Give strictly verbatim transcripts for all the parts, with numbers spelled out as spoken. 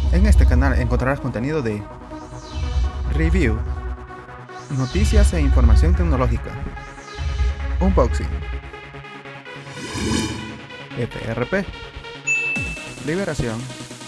En este canal encontrarás contenido de review, noticias e información tecnológica, unboxing, F R P, liberación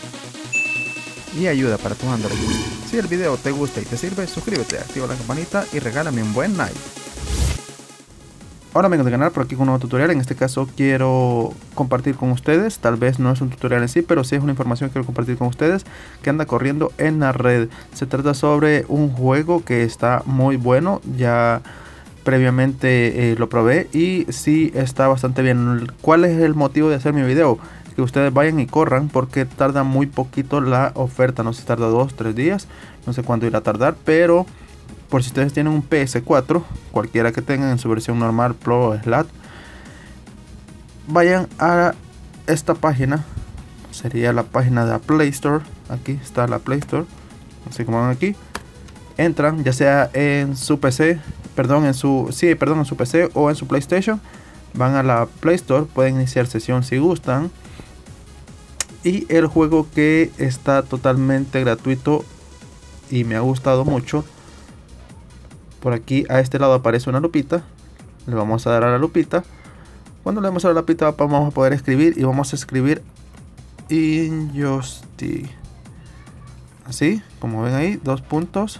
y ayuda para tu Android. Si el video te gusta y te sirve, suscríbete, activa la campanita y regálame un buen like. Hola amigos del canal, por aquí con un nuevo tutorial. En este caso quiero compartir con ustedes, tal vez no es un tutorial en sí, pero sí es una información que quiero compartir con ustedes que anda corriendo en la red. Se trata sobre un juego que está muy bueno, ya previamente eh, lo probé y sí está bastante bien. ¿Cuál es el motivo de hacer mi video? Que ustedes vayan y corran porque tarda muy poquito la oferta, no sé si tarda dos, tres días, no sé cuánto irá a tardar, pero por si ustedes tienen un P S cuatro, cualquiera que tengan en su versión normal, Pro o Slat, vayan a esta página, sería la página de la Play Store. Aquí está la Play Store, así como ven aquí. Entran ya sea en su P C, perdón, en su, sí, perdón, en su P C o en su PlayStation. Van a la Play Store, pueden iniciar sesión si gustan. Y el juego que está totalmente gratuito y me ha gustado mucho. Por aquí a este lado aparece una lupita. Le vamos a dar a la lupita. Cuando le damos a la lupita vamos a poder escribir. Y vamos a escribir Injustice. Así, como ven ahí, dos puntos.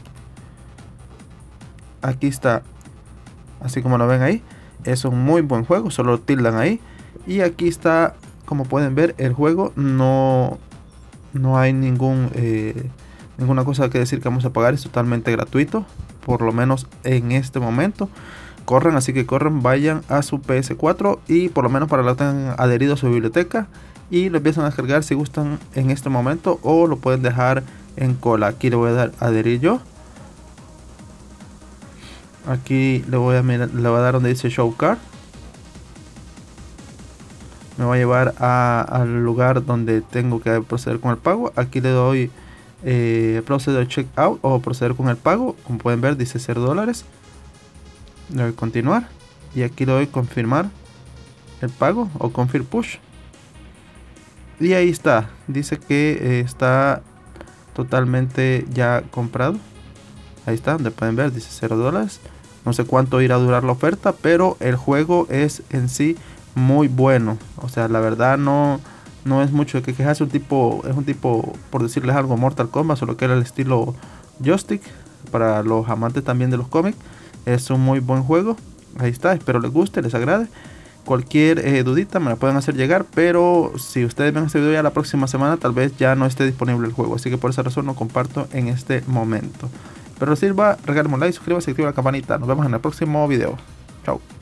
Aquí está. Así como lo ven ahí. Es un muy buen juego, solo tildan ahí. Y aquí está, como pueden ver, el juego. No, no hay ningún... Eh, ninguna cosa que decir que vamos a pagar, es totalmente gratuito, por lo menos en este momento. Corran, así que corran, vayan a su P S cuatro y por lo menos para lo tengan adherido a su biblioteca y lo empiezan a descargar si gustan en este momento, o lo pueden dejar en cola. Aquí le voy a dar adherir yo. Aquí le voy a mirar, le voy a dar donde dice show card. Me va a llevar a, al lugar donde tengo que proceder con el pago. Aquí le doy Eh, proceder checkout o proceder con el pago. Como pueden ver dice cero dólares. Le doy continuar y aquí le doy confirmar el pago o confirm push y ahí está, dice que eh, está totalmente ya comprado. Ahí está, donde pueden ver dice cero dólares. No sé cuánto irá a durar la oferta, pero el juego es en sí muy bueno. O sea, la verdad no No es mucho de que quejarse. Un tipo, es un tipo, por decirles algo, Mortal Kombat, solo que era el estilo joystick. Para los amantes también de los cómics, es un muy buen juego. Ahí está, espero les guste, les agrade. Cualquier eh, dudita me la pueden hacer llegar, pero si ustedes ven este video ya la próxima semana, tal vez ya no esté disponible el juego. Así que por esa razón no comparto en este momento. Pero les sirva, regálenme un like, suscríbanse y activen la campanita. Nos vemos en el próximo video. Chao.